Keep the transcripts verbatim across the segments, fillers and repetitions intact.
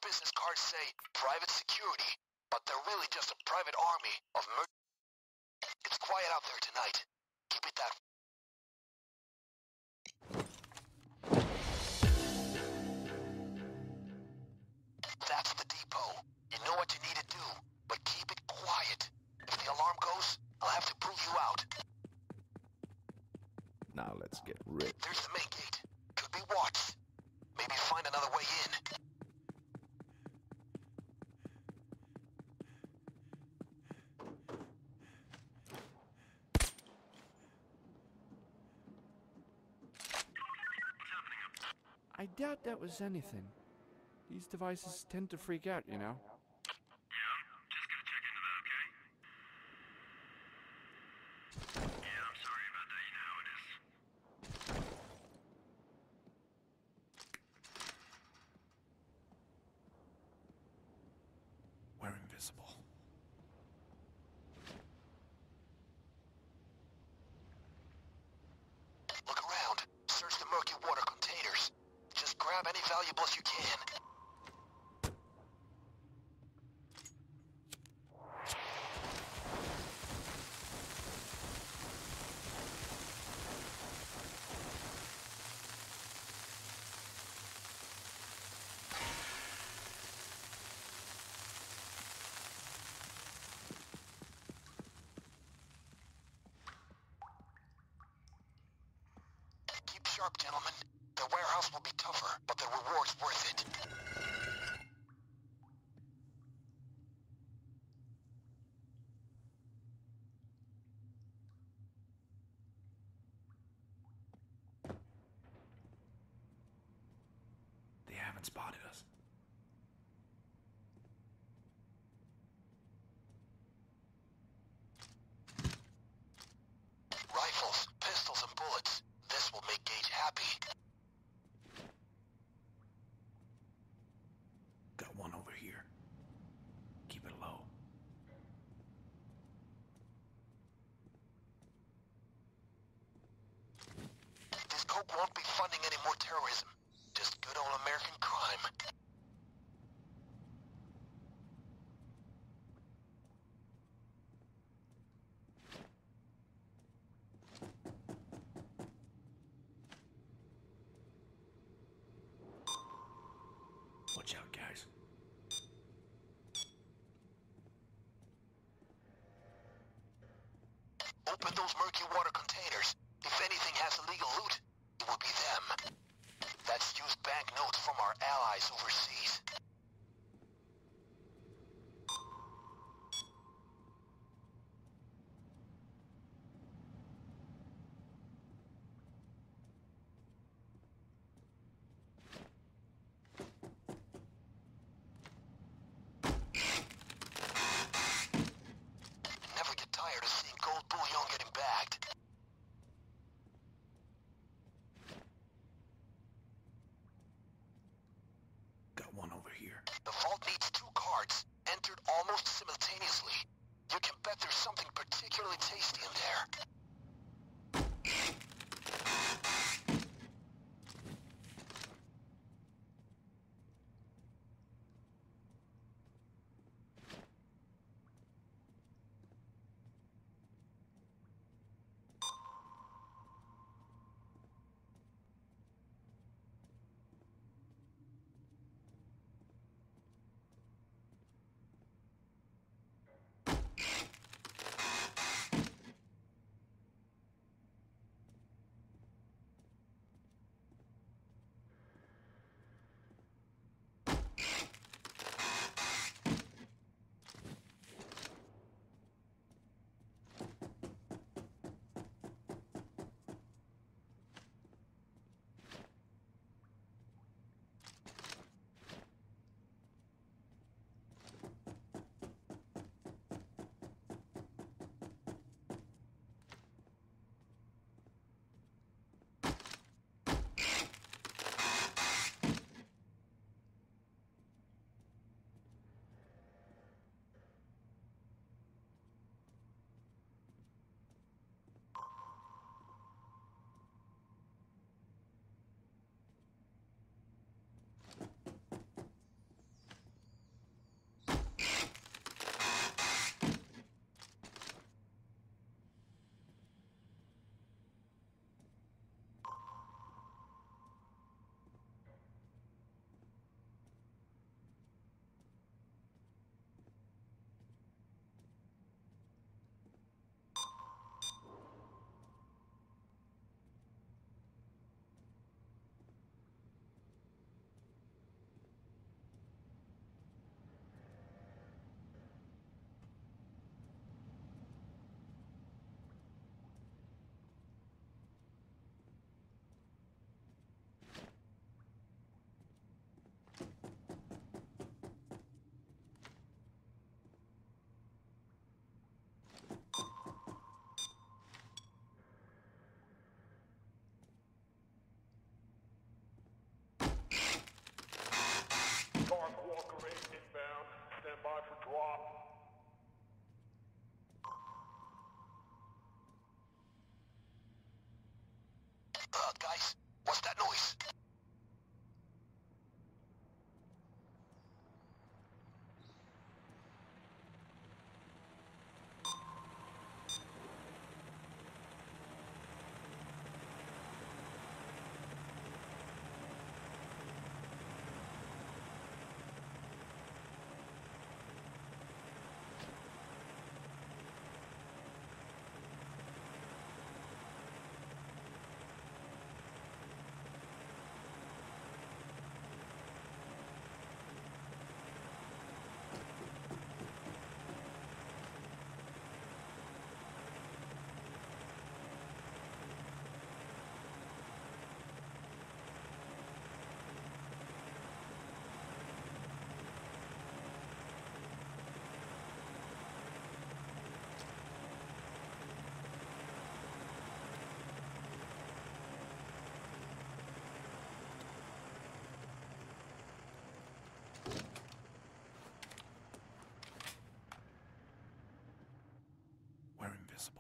business cards say private security, but they're really just a private army of mer- It's quiet out there tonight. Keep it that way. That's the depot. You know what you need to do, but keep it quiet. If the alarm goes, I'll have to pull you out. Now let's get rich. There's the main gate. Could be watched. Maybe find another way in. I doubt that was anything. These devices tend to freak out, you know? Yeah, I'm just gonna check into that, okay? Yeah, I'm sorry about that, you know how it is. We're invisible. Look around. Search the murky water containers. Just grab any valuables you can. Keep sharp, gentlemen. The warehouse will be tougher, but the reward's worth it. They haven't spotted us. Rifles, pistols, and bullets. This will make Gage happy. Got one over here. Keep it low. This coke won't be funding any more terrorism. Just good old American crime. Watch out, guys. Open those murky water containers. If anything has illegal loot, it will be them. That's used banknotes from our allies overseas. Never get tired of seeing gold bullion getting bagged. Got one over here. The vault needs two cards, entered almost simultaneously. You can bet there's something particularly tasty in there. by for drop. Uh, guys, what's that noise? We're invisible.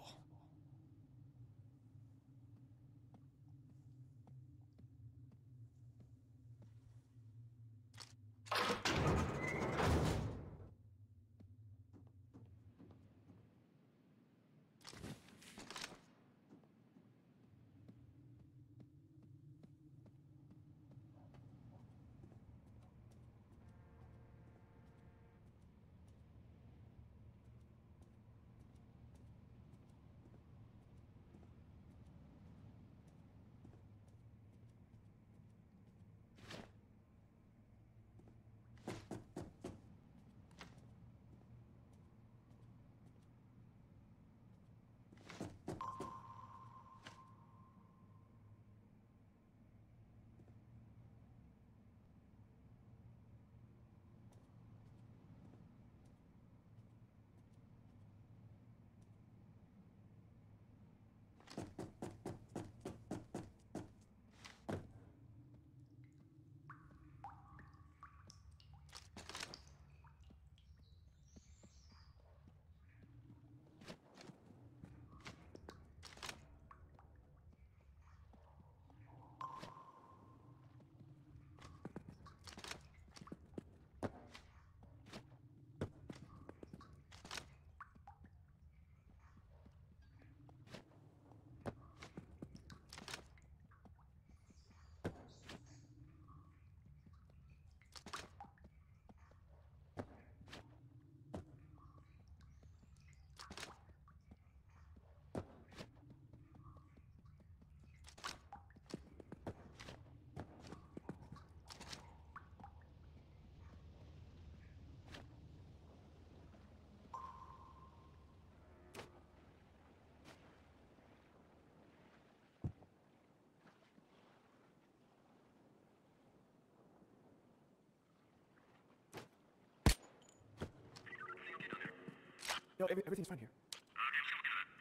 No, every, everything's fine here. Okay, I'm just gonna look at it.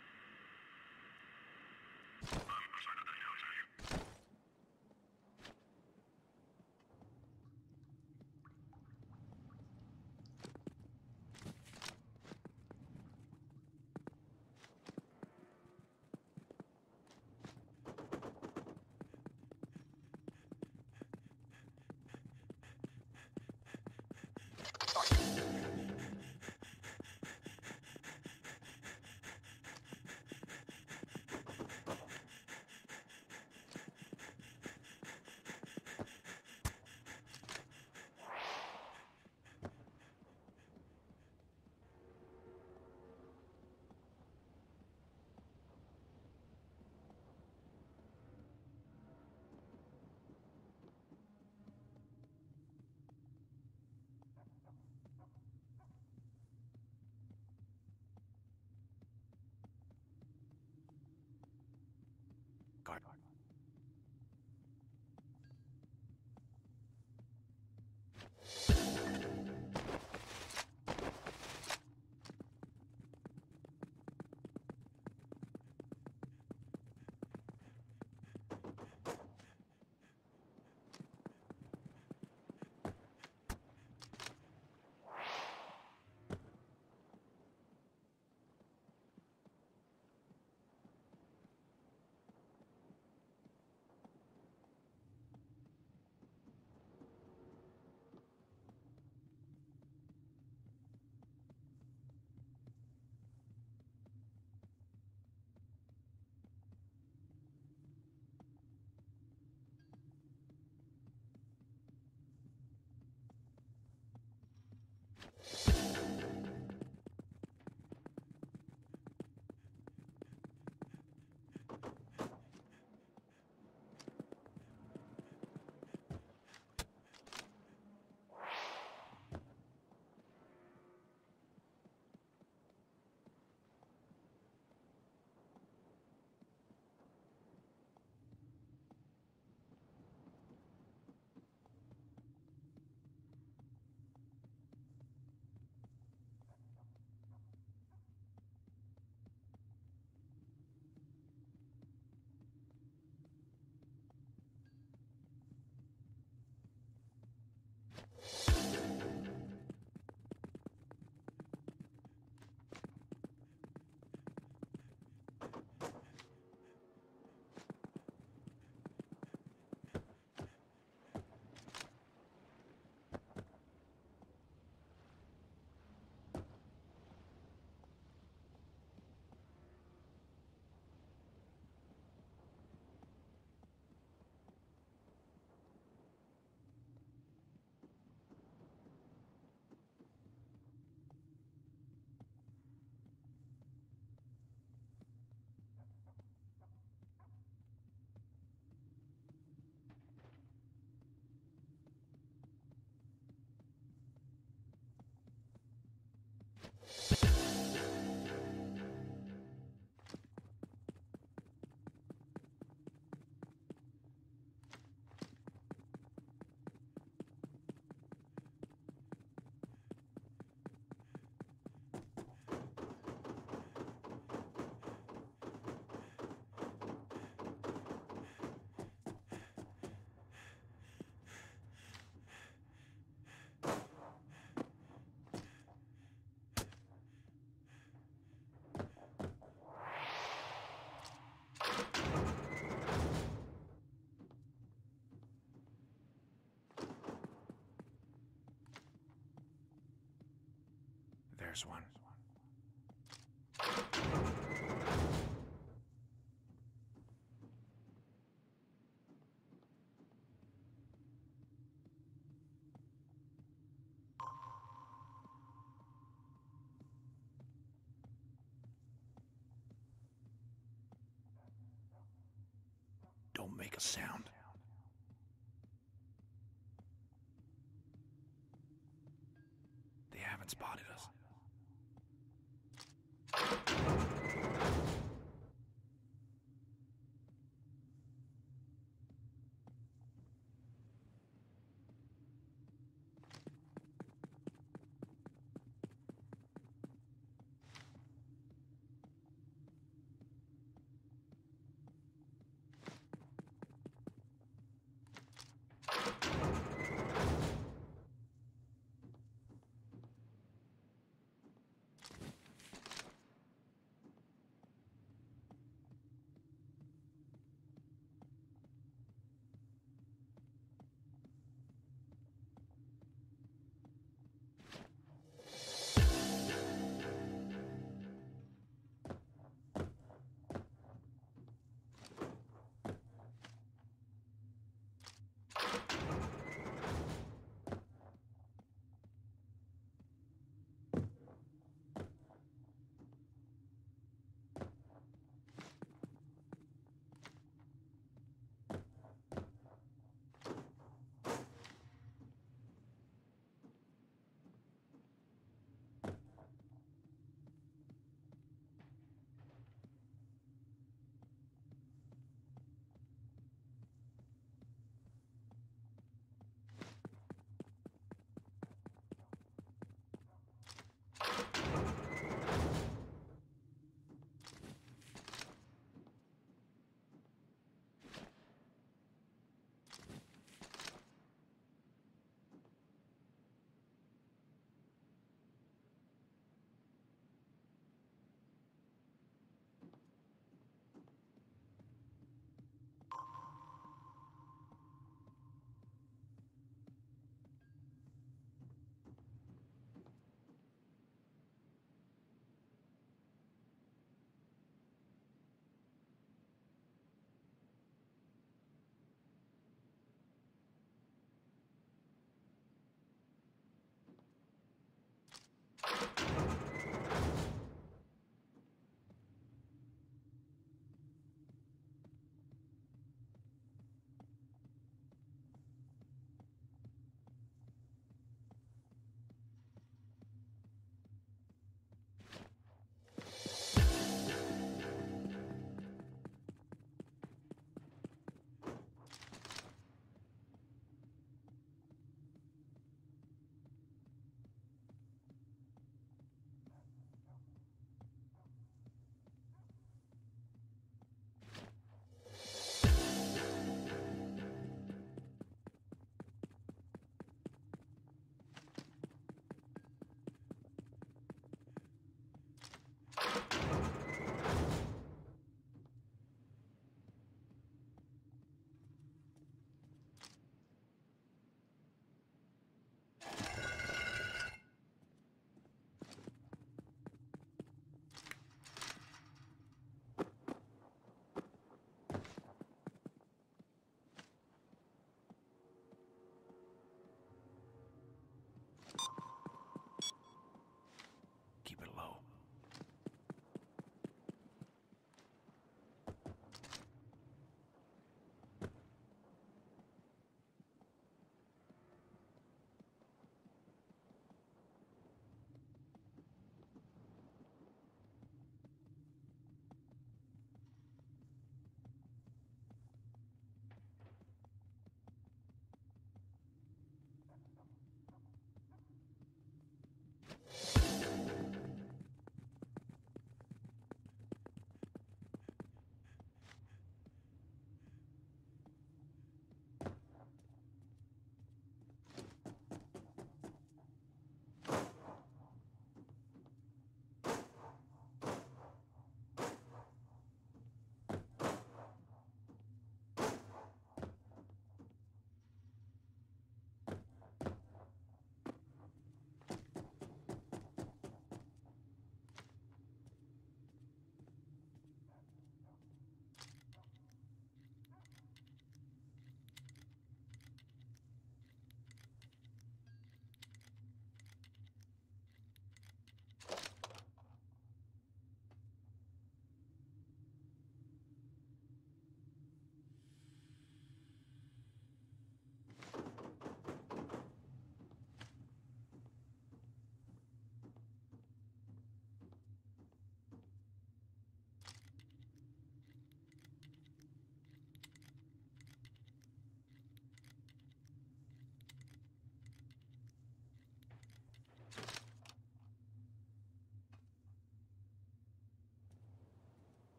Um, I'm sorry about that, you know, is that you? There's one. Don't make a sound. They haven't spotted us.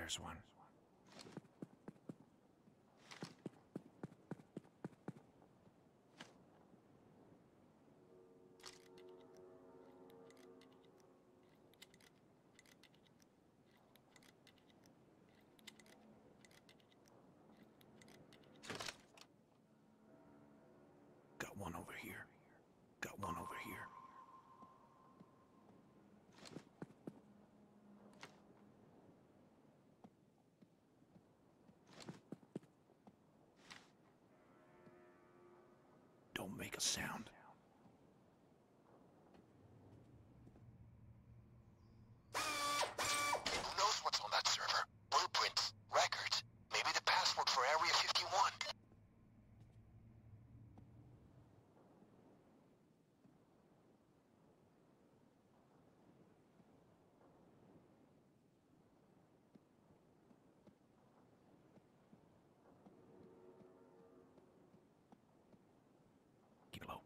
There's one. Got one over here. Got one over here. Don't make a sound. Who knows what's on that server? Blueprints, records, maybe the password for Area fifty-one. Keep it low.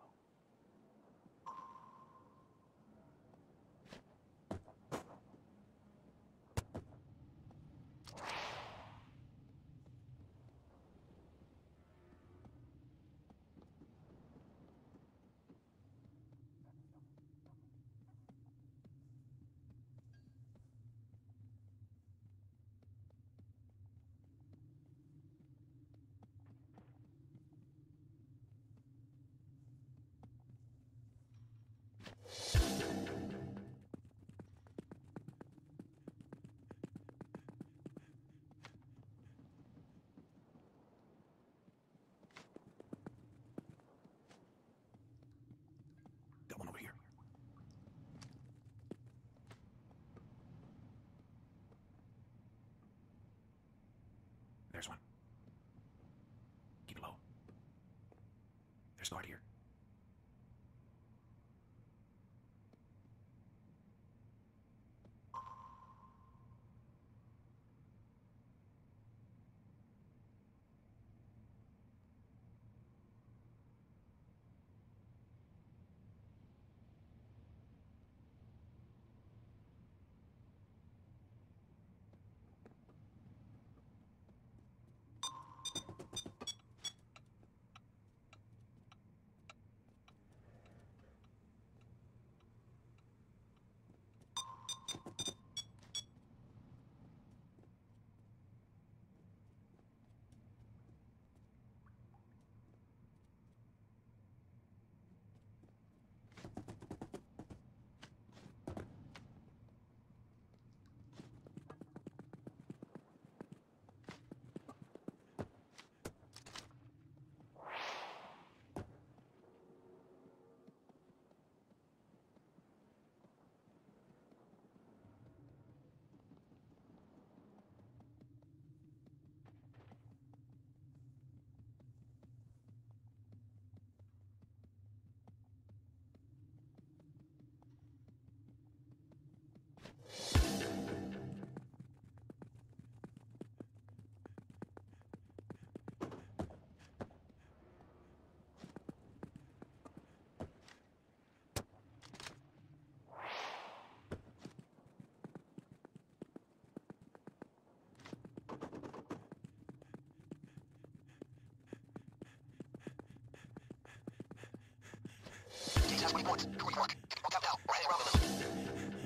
Got one over here. There's one. Keep it low. There's guard here. Details twenty points. Good work. Walk out now. We're heading around the loop.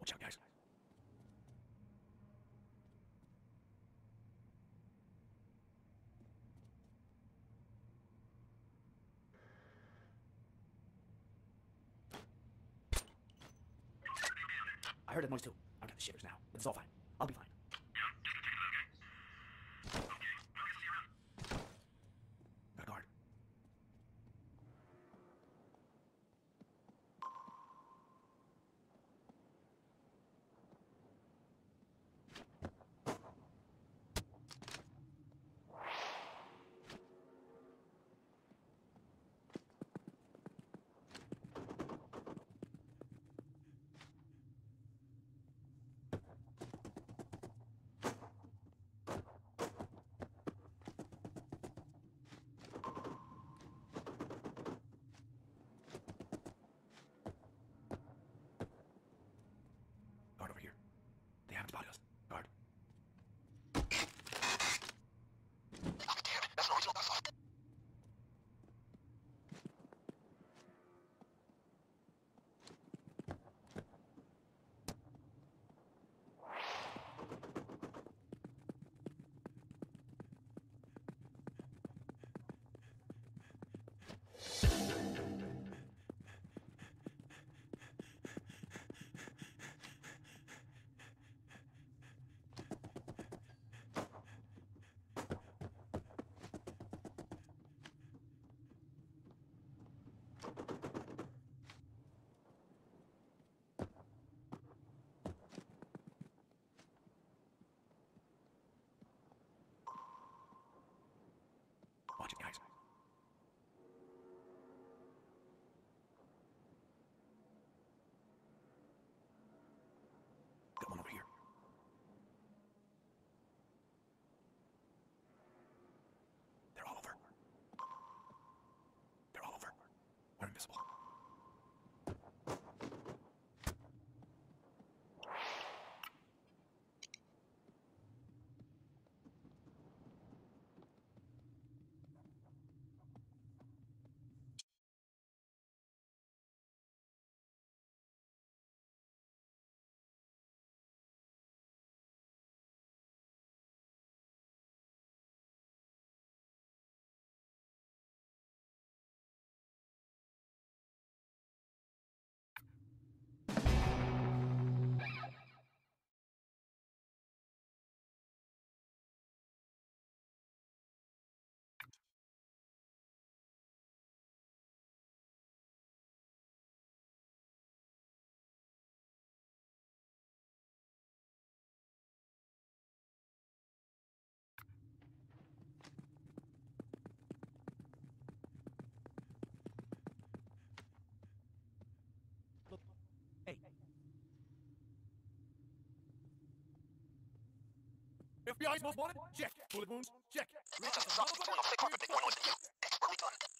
Watch out, guys. I heard that noise too. I've got the shivers now, but it's all fine. I'll be fine. Got a guard. Guard over here. They haven't spotted us. Guard. Oh, damn, that's an original buff. Watch it, guys. Got one over here. They're all over. They're all over. We're invisible. Hey. F B I's most wanted? Check. Bullet wounds? Check. It's a zombie doing a fake carpet thing going on with you. That's where we done.